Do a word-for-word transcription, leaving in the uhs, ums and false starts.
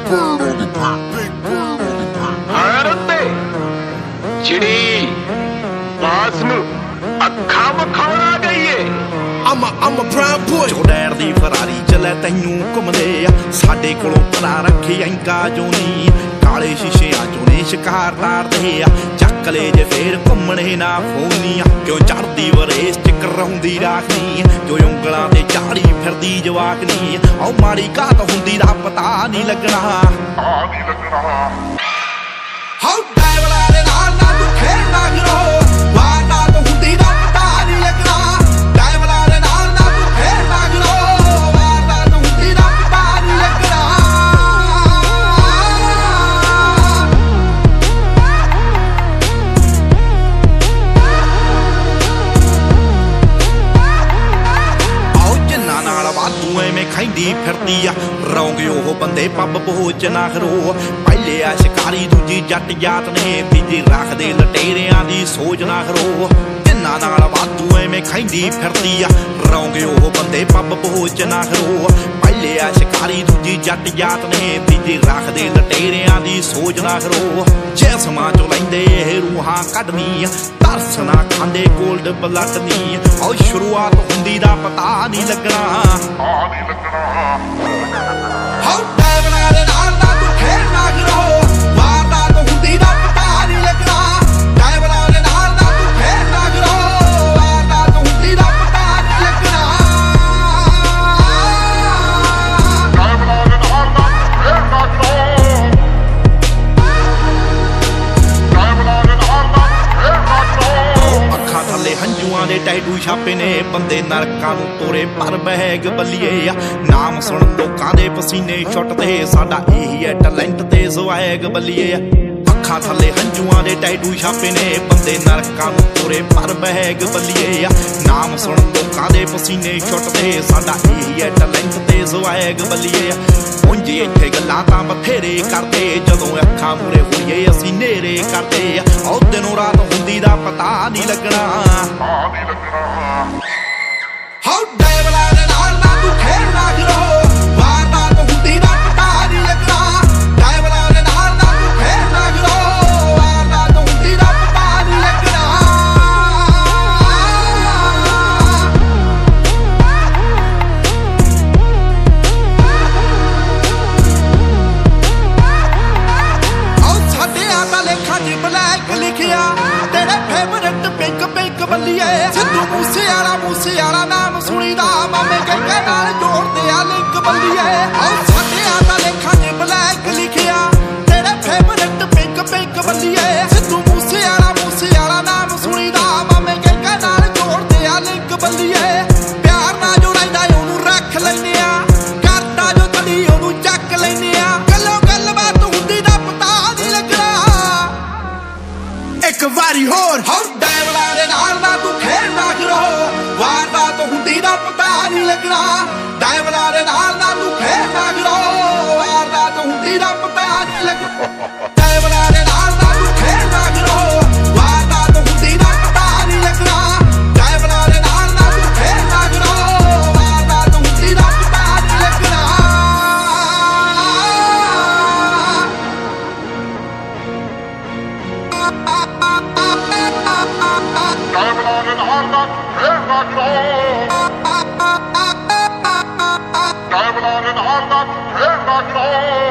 bird on the pop. Big bird on the pop. Arante, chidi, basnu, ਅੱਖਾਂ ਮਖਾਉਣਾ ਗਈਏ। I'm a, I'm a brown boy। ਜੋ ਡੈਰ ਦੀ Ferrari ਚੱਲੇ ਤੈਨੂੰ ਘੁੰਮਦੇ ਆ ਸਾਡੇ ਕੋਲੋਂ ਪਰਾ ਰੱਖੀ ਐਂਕਾ ਜੋ ਨੀ ਕਾਲੇ ਸ਼ੀਸ਼ਿਆਂ ਚੋਂ ਨੇ ਸ਼ਿਕਾਰ ਤਾਰਦੇ ਆ ਚੱਕ ਲੈ ਜੇ ਫੇਰ ਘੁੰਮਣੇ ਨਾ ਫੋਨੀਆਂ ਕਿਉਂ ਚੜਦੀ ਵਰੇਸ ਚ ਕਰਾਉਂਦੀ ਰਾਖਨੀ ਜੋ ਉਂਗਲਾਂ ਤੇ ਝਾੜੀ ਫਿਰਦੀ ਜਵਾਕਨੀ ਆਉ ਮਾੜੀ ਘਾਤ ਹੁੰਦੀ ਦਾ ਪਤਾ ਨਹੀਂ ਲੱਗਣਾ ਆ ਨਹੀਂ ਲੱਗਣਾ ਹਾਉ ਡਰਾਈਵਰਾਂ ਦੇ ਨਾਲ ਨਾ ਤੂੰ ਖੇਡਣਾ ਗਿਰੋ ਖੈਂਦੀ ਫਿਰਦੀ ਆ ਰੌਂਗੇ ਉਹ ਬੰਦੇ ਪੱਬ ਪਹੁੰਚ ਨਾ ਖਰੋ ਪਹਿਲੇ ਆ ਸ਼ਿਕਾਰੀ ਦੂਜੀ ਜੱਟ ਜਾਤ ਨੇ ਤੀਜੀ ਰੱਖਦੇ ਲਟੇਰਿਆਂ ਦੀ ਸੋਚ ਨਾ ਖਰੋ ਤਿੰਨਾਂ ਨਾਲ ਵਾਧੂ ਐਵੇਂ ਖੈਂਦੀ ਫਿਰਦੀ ਆ ਰੌਂਗੇ ਉਹ ਬੰਦੇ ਪੱਬ ਪਹੁੰਚ ਨਾ ਖਰੋ ਪਹਿਲੇ ਆ ਸ਼ਿਕਾਰੀ ਦੂਜੀ ਜੱਟ ਜਾਤ ਨੇ ਤੀਜੀ ਰੱਖਦੇ ਲਟੇਰਿਆਂ ਦੀ ਸੋਚ ਨਾ ਖਰੋ ਜਿਸਮਾਂ ਚੋਂ ਲੈਂਦੇ ਇਹ ਰੂਹਾਂ ਕੱਢਣੀ ਤਰਸ ਨਾ ਖਾਂਦੇ ਗੋਲਡ ਬਲੱਡ ਨੀ ਉਹ ਸ਼ੁਰੂਆਤ ਹੁੰਦੀ ਦਾ ਪਤਾ ਨਹੀਂ ਲੱਗਣਾ ਆ ਨਹੀਂ ਲੱਗਣਾ ਹਾਉ ਡਰਾਈਵਰਾਂ ਦੇ ਨਾਲ ਨਾ ਤੂੰ ਖੇਡਣਾ ਗਿਰੋ ਮਾਰਦਾ ਤੂੰ ਹੁੰਦੀ ਦਾ ਪਤਾ ਨਹੀਂ ਲੱਗਣਾ ਡਰਾਈਵਰਾਂ ਦੇ ਨਾਲ ਨਾ ਤੂੰ ਖੇਡਣਾ ਗਿਰੋ ਮਾਰਦਾ ਤੂੰ ਹੁੰਦੀ ਦਾ ਪਤਾ ਨਹੀਂ ਲੱਗਣਾ ਡਰਾਈਵਰਾਂ ਦੇ ਨਾਲ ਨਾ ਤੂੰ ਖੇਡਣਾ ਗਿਰੋ ਡਰਾਈਵਰਾਂ ਦੇ ਨਾਲ ਨਾ ਤੂੰ ਖੇਡਣਾ ਗਿਰੋ ਅੱਖਾਂ ਥੱਲੇ ਹੰਝੂਆਂ ਦੇ ਟੈਟੂ ਛਾਪੇ ਨੇ ਬੰਦੇ ਨਰਕਾਂ ਨੂੰ ਤੋਰੇ ਪਰ ਬਹਿਗ ਬੱਲੀਏ ਆ ਨਾਮ ਸੁਣ ਲੋਕਾਂ ਦੇ ਪਸੀਨੇ ਛੁੱਟਦੇ ਸਾਡਾ ਇਹੀ ਹੈ ਟੈਲੈਂਟ ਤੇ ਸਵੈਗ ਬੱਲੀਏ ਆ ਅੱਖਾਂ ਥੱਲੇ ਹੰਝੂਆਂ ਦੇ ਟੈਟੂ ਛਾਪੇ ਨੇ ਬੰਦੇ ਨਰਕਾਂ ਨੂੰ ਤੋਰੇ ਪਰ ਬਹਿਗ ਬੱਲੀਏ ਆ ਨਾਮ ਸੁਣ ਲੋਕਾਂ ਦੇ ਪਸੀਨੇ ਛੁੱਟਦੇ ਸਾਡਾ ਇਹੀ ਹੈ ਟੈਲੈਂਟ ਤੇ ਸਵੈਗ ਬੱਲੀਏ ਆ ਉਂਝ ਇੱਥੇ ਗੱਲਾਂ ਤਾਂ ਬਥੇਰੇ ਕਰਦੇ ਜਦੋਂ ਅੱਖਾਂ ਮੂਰੇ ਹੋਈਏ ਅਸੀਂ ਨੇਰੇ ਕਰਦੇ ਆ ਉਹ ਦਿਨੋਂ ਰਾਤ ਹੁੰਦੀ ਦਾ ਪਤਾ ਨਹੀਂ ਲੱਗਣਾ ਆ ਨਹੀਂ ਲੱਗਣਾ ਹਾਉ ਡਰਾਈਵਰਾਂ ਦੇ ਨਾਲ ਨਾ ਤੂੰ ਖੇਡਣਾ ਗਿਰੋ ਮਾਰਦਾ ਤੂੰ ਹੁੰਦੀ ਦਾ ਪਤਾ ਨਹੀਂ ਲੱਗਣਾ ਡਰਾਈਵਰਾਂ ਦੇ ਨਾਲ ਨਾ ਤੂੰ ਖੇਡਣਾ ਗਿਰੋ ਮਾਰਦਾ ਤੂੰ ਹੁੰਦੀ ਦਾ ਪਤਾ ਨਹੀਂ ਲੱਗਣਾ ਆਉ ਸਾਡੇ ਆ ਤਾਂ ਲੇਖਾਂ 'ਚ ਬਲੈਕ ਲਿਖਿਆ ਤੇਰੇ ਫੇਵਰਟ ਪਿੰਕ ਪਿੰਕ ਬੱਲੀਏ ਸਿੱਧੂ ਮੂਸੇ ਵਾਲਾ ਮੂਸੇ ਵਾਲਾ ਨਾਮ ਸੁਣੀਦਾ ਮਾਮੇ ਕਹਿੰਦੇ ਨਾਲ ਜੋੜਦੇ ਆ ਲਿੰਕ ਬੱਲੀਏ ਆਉ ਸਾਡੇ ਆ ਤਾਂ ਲੇਖਾਂ 'ਚ ਬਲੈਕ ਲਿਖਿਆ ਤੇਰੇ ਫੇਵਰਟ ਪਿੰਕ ਪਿੰਕ ਬੱਲੀਏ ਸਿੱਧੂ ਮੂਸੇ ਵਾਲਾ ਮੂਸੇ ਵਾਲਾ ਨਾਮ ਸੁਣੀਦਾ ਮਾਮੇ ਕਹਿੰਦੇ ਨਾਲ ਜੋੜਦੇ ਆ ਲਿੰਕ ਬੱਲੀਏ ਪਿਆਰ ਨਾਲ ਜੋ ਰਹਿੰਦਾ ਉਹਨੂੰ ਰੱਖ ਲੈਨੇ ਆ ਕਰਦਾ ਜੋ ਤੜੀ ਉਹਨੂੰ ਚੱਕ ਲੈਨੇ ਆ ਗੱਲੋਂ ਗੱਲਬਾਤ ਹੁੰਦੀ ਦਾ ਪਤਾ ਨਹੀਂ ਲੱਗਣਾ ਇੱਕ ਵਾਰੀ ਹੋਰ ਹਾਉ ਡਰਾਈਵਰਾਂ ਦੇ ਨਾਲ ਨਾ ਤੂੰ ਖੇਡਣਾ ਗਿਰੋ ਵਾਰਦਾਤ ਹੁੰਦੀ ਦਾ ਪਤਾ ਨਹੀਂ ਲੱਗਣਾ ਡਰਾਈਵਰਾਂ ਦੇ ਨਾਲ ਨਾ ਤੂੰ ਖੇਡਣਾ ਗਿਰੋ ਵਾਰਦਾਤ ਹੁੰਦੀ ਦਾ ਪਤਾ ਨਹੀਂ ਲੱਗਣਾ ਡਰਾਈਵਰਾਂ ਦੇ ਨਾਲ ਨਾ ਤੂੰ ਖੇਡਣਾ ਗਿਰੋ ਵਾਰਦਾਤ ਹੁੰਦੀ ਦਾ ਪਤਾ ਨਹੀਂ ਲੱਗਣਾ ਡਰਾਈਵਰਾਂ ਦੇ ਨਾਲ ਨਾ ਤੂੰ ਖੇਡਣਾ ਗਿਰੋ ਵਾਰਦਾਤ ਹੁੰਦੀ ਦਾ ਪਤਾ ਨਹੀਂ ਲੱਗਣਾ ਡਰਾਈਵਰਾਂ ਦੇ ਨਾਲ ਨਾ ਤੂੰ ਖੇਡਣਾ ਗਿਰੋ ਡਰਾਈਵਰਾਂ ਦੇ ਨਾਲ ਨਾ ਤੂੰ ਖੇਡਣਾ ਗਿਰੋ